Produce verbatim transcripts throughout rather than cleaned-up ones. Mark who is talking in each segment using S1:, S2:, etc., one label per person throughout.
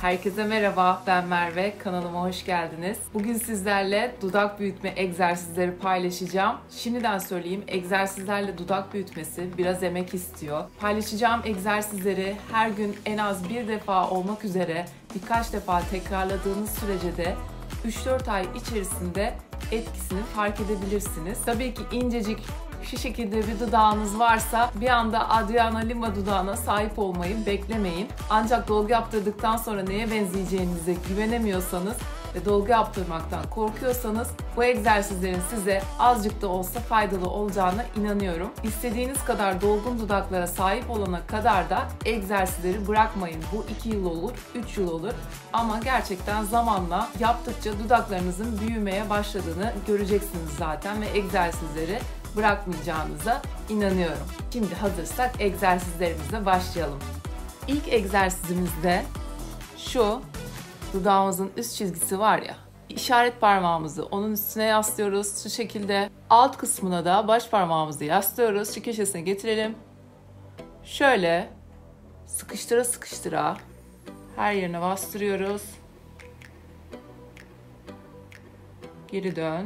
S1: Herkese merhaba, ben Merve. Kanalıma hoş geldiniz. Bugün sizlerle dudak büyütme egzersizleri paylaşacağım. Şimdiden söyleyeyim, egzersizlerle dudak büyütmesi biraz emek istiyor. Paylaşacağım egzersizleri her gün en az bir defa olmak üzere birkaç defa tekrarladığınız sürece de üç dört ay içerisinde etkisini fark edebilirsiniz. Tabii ki incecik şu şekilde bir dudağınız varsa bir anda Adriana Lima dudağına sahip olmayı beklemeyin. Ancak dolgu yaptırdıktan sonra neye benzeyeceğinize güvenemiyorsanız ve dolgu yaptırmaktan korkuyorsanız bu egzersizlerin size azıcık da olsa faydalı olacağına inanıyorum. İstediğiniz kadar dolgun dudaklara sahip olana kadar da egzersizleri bırakmayın. Bu iki yıl olur, üç yıl olur ama gerçekten zamanla yaptıkça dudaklarınızın büyümeye başladığını göreceksiniz zaten ve egzersizleri bırakmayacağınıza inanıyorum. Şimdi hazırsak egzersizlerimize başlayalım. İlk egzersizimizde şu dudağımızın üst çizgisi var ya, işaret parmağımızı onun üstüne yaslıyoruz. Şu şekilde alt kısmına da baş parmağımızı yaslıyoruz. Şu köşesine getirelim. Şöyle sıkıştıra sıkıştıra her yerine bastırıyoruz. Geri dön.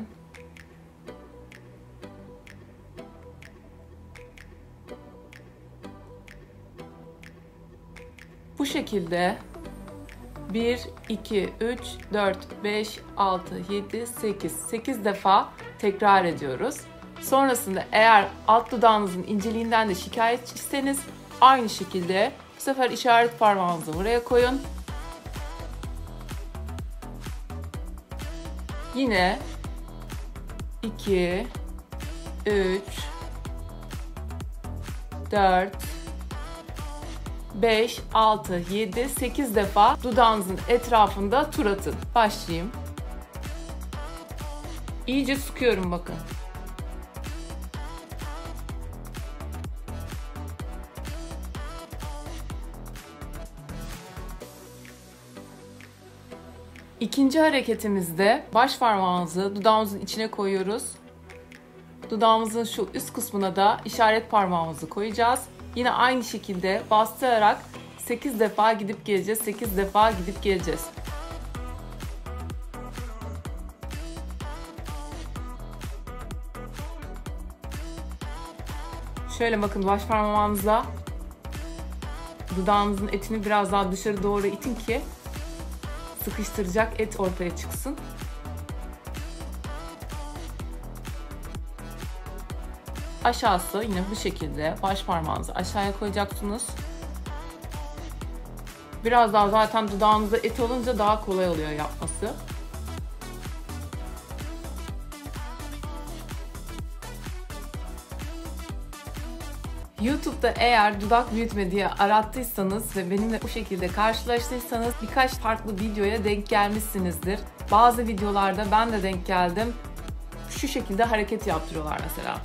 S1: Bu şekilde bir, iki, üç, dört, beş, altı, yedi, sekiz. sekiz defa tekrar ediyoruz. Sonrasında eğer alt dudağınızın inceliğinden de şikayetçiyseniz aynı şekilde bu sefer işaret parmağınızı buraya koyun. Yine iki, üç, dört, beş, altı, yedi, sekiz defa dudağınızın etrafında tur atın. Başlayayım. İyice sıkıyorum bakın. İkinci hareketimizde baş parmağımızı dudağımızın içine koyuyoruz. Dudağımızın şu üst kısmına da işaret parmağımızı koyacağız. Yine aynı şekilde bastırarak sekiz defa gidip geleceğiz. sekiz defa gidip geleceğiz. Şöyle bakın, baş parmağınızla dudağınızın etini biraz daha dışarı doğru itin ki sıkıştıracak et ortaya çıksın. Aşağısı yine bu şekilde baş parmağınızı aşağıya koyacaksınız. Biraz daha zaten dudağınızda et olunca daha kolay oluyor yapması. YouTube'da eğer dudak büyütme diye arattıysanız ve benimle bu şekilde karşılaştıysanız birkaç farklı videoya denk gelmişsinizdir. Bazı videolarda ben de denk geldim. Şu şekilde hareket yaptırıyorlar mesela.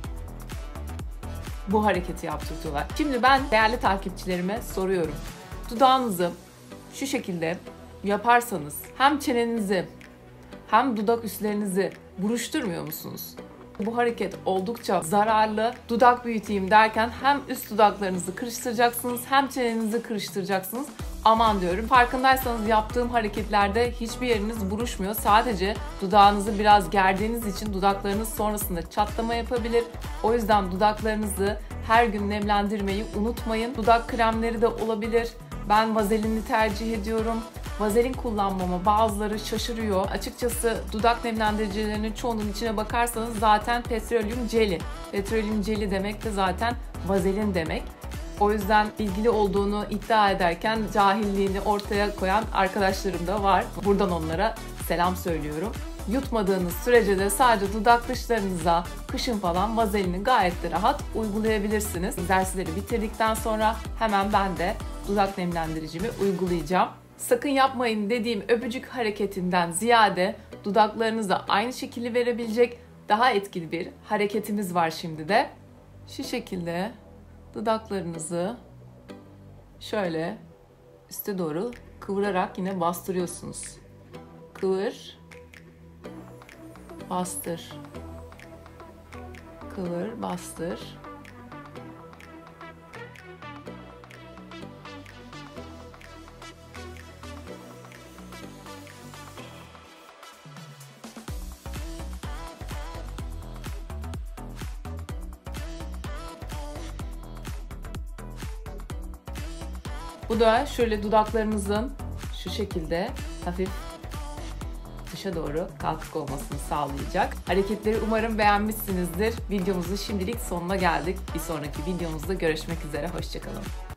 S1: Bu hareketi yaptırıyorlar. Şimdi ben değerli takipçilerime soruyorum. Dudağınızı şu şekilde yaparsanız hem çenenizi hem dudak üstlerinizi buruşturmuyor musunuz? Bu hareket oldukça zararlı. Dudak büyüteyim derken hem üst dudaklarınızı kırıştıracaksınız hem çenenizi kırıştıracaksınız. Aman diyorum. Farkındaysanız yaptığım hareketlerde hiçbir yeriniz buruşmuyor. Sadece dudağınızı biraz gerdiğiniz için dudaklarınız sonrasında çatlama yapabilir. O yüzden dudaklarınızı her gün nemlendirmeyi unutmayın. Dudak kremleri de olabilir. Ben vazelinli tercih ediyorum. Vazelin kullanmama bazıları şaşırıyor. Açıkçası dudak nemlendiricilerinin çoğunun içine bakarsanız zaten petrolyum jeli. Petrolyum jeli demek de zaten vazelin demek. O yüzden bilgili olduğunu iddia ederken cahilliğini ortaya koyan arkadaşlarım da var. Buradan onlara selam söylüyorum. Yutmadığınız sürece de sadece dudak dışlarınıza kışın falan vazelini gayet de rahat uygulayabilirsiniz. Egzersizleri bitirdikten sonra hemen ben de dudak nemlendiricimi uygulayacağım. Sakın yapmayın dediğim öpücük hareketinden ziyade dudaklarınıza aynı şekilde verebilecek daha etkili bir hareketimiz var şimdi de. Şu şekilde dudaklarınızı şöyle üste doğru kıvırarak yine bastırıyorsunuz. Kıvır, bastır, kıvır, bastır. Bu da şöyle dudaklarınızın şu şekilde hafif dışa doğru kalkık olmasını sağlayacak. Hareketleri umarım beğenmişsinizdir. Videomuzun şimdilik sonuna geldik. Bir sonraki videomuzda görüşmek üzere. Hoşça kalın.